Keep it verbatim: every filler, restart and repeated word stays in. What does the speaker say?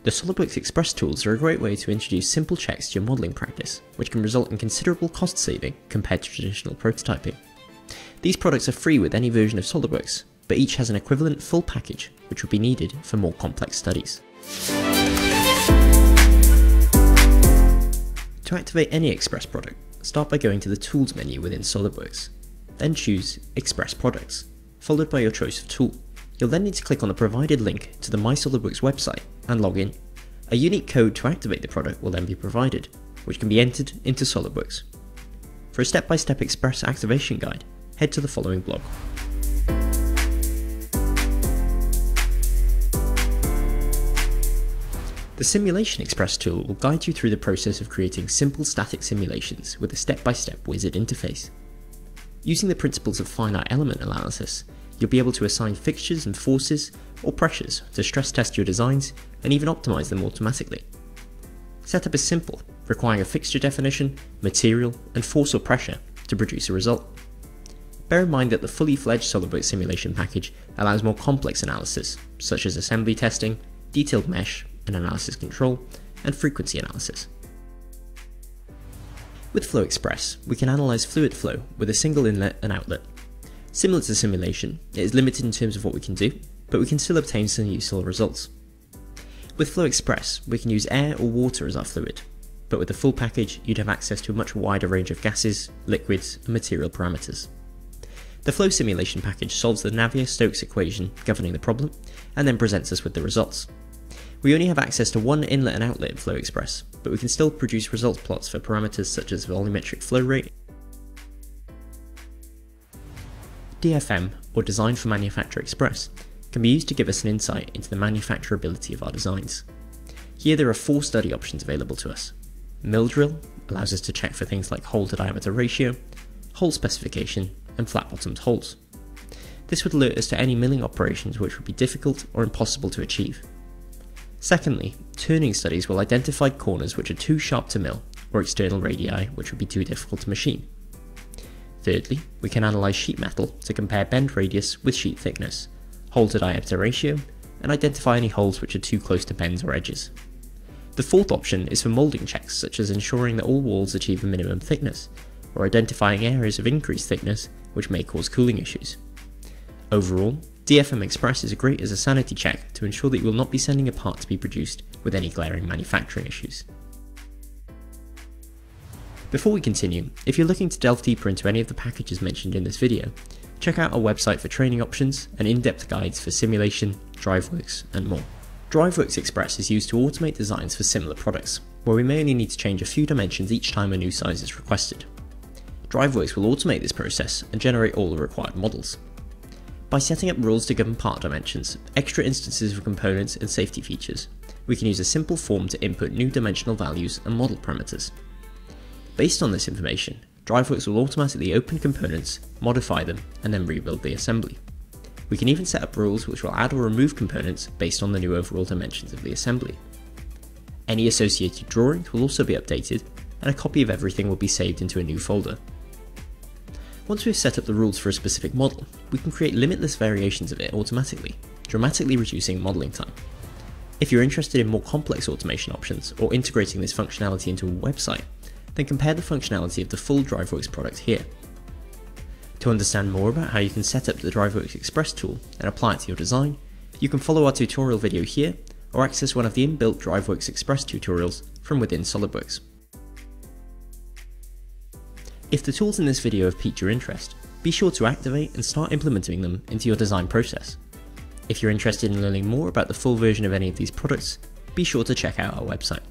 The SOLIDWORKS Xpress tools are a great way to introduce simple checks to your modelling practice, which can result in considerable cost saving compared to traditional prototyping. These products are free with any version of SOLIDWORKS, but each has an equivalent full package which would be needed for more complex studies. To activate any Xpress product, start by going to the Tools menu within SOLIDWORKS. Then choose Xpress Products, followed by your choice of tool. You'll then need to click on the provided link to the My SOLIDWORKS website and log in. A unique code to activate the product will then be provided, which can be entered into SOLIDWORKS. For a step-by-step Xpress activation guide, head to the following blog. The Simulation Xpress tool will guide you through the process of creating simple static simulations with a step-by-step wizard interface. Using the principles of finite element analysis, you'll be able to assign fixtures and forces or pressures to stress test your designs and even optimize them automatically. Setup is simple, requiring a fixture definition, material, and force or pressure to produce a result. Bear in mind that the fully fledged SOLIDWORKS simulation package allows more complex analysis, such as assembly testing, detailed mesh and analysis control, and frequency analysis. With Flow Xpress, we can analyze fluid flow with a single inlet and outlet. Similar to simulation, it is limited in terms of what we can do, but we can still obtain some useful results. With Flow Xpress, we can use air or water as our fluid, but with the full package, you'd have access to a much wider range of gases, liquids, and material parameters. The Flow simulation package solves the Navier-Stokes equation governing the problem, and then presents us with the results. We only have access to one inlet and outlet in Flow Xpress, but we can still produce results plots for parameters such as volumetric flow rate, D F M, or Design for Manufacture Express, can be used to give us an insight into the manufacturability of our designs. Here there are four study options available to us. Mill drill allows us to check for things like hole to diameter ratio, hole specification, and flat bottomed holes. This would alert us to any milling operations which would be difficult or impossible to achieve. Secondly, turning studies will identify corners which are too sharp to mill, or external radii which would be too difficult to machine. Thirdly, we can analyse sheet metal to compare bend radius with sheet thickness, hole to diameter ratio, and identify any holes which are too close to bends or edges. The fourth option is for moulding checks, such as ensuring that all walls achieve a minimum thickness, or identifying areas of increased thickness which may cause cooling issues. Overall, D F M Xpress is great as a sanity check to ensure that you will not be sending a part to be produced with any glaring manufacturing issues. Before we continue, if you're looking to delve deeper into any of the packages mentioned in this video, check out our website for training options and in-depth guides for simulation, DriveWorks, and more. DriveWorks Xpress is used to automate designs for similar products, where we may only need to change a few dimensions each time a new size is requested. DriveWorks will automate this process and generate all the required models. By setting up rules to govern part dimensions, extra instances of components and safety features, we can use a simple form to input new dimensional values and model parameters. Based on this information, DriveWorks will automatically open components, modify them, and then rebuild the assembly. We can even set up rules which will add or remove components based on the new overall dimensions of the assembly. Any associated drawings will also be updated, and a copy of everything will be saved into a new folder. Once we've set up the rules for a specific model, we can create limitless variations of it automatically, dramatically reducing modelling time. If you're interested in more complex automation options or integrating this functionality into a website, then compare the functionality of the full DriveWorks product here. To understand more about how you can set up the DriveWorks Xpress tool and apply it to your design, you can follow our tutorial video here or access one of the inbuilt DriveWorks Xpress tutorials from within SOLIDWORKS. If the tools in this video have piqued your interest, be sure to activate and start implementing them into your design process. If you're interested in learning more about the full version of any of these products, be sure to check out our website.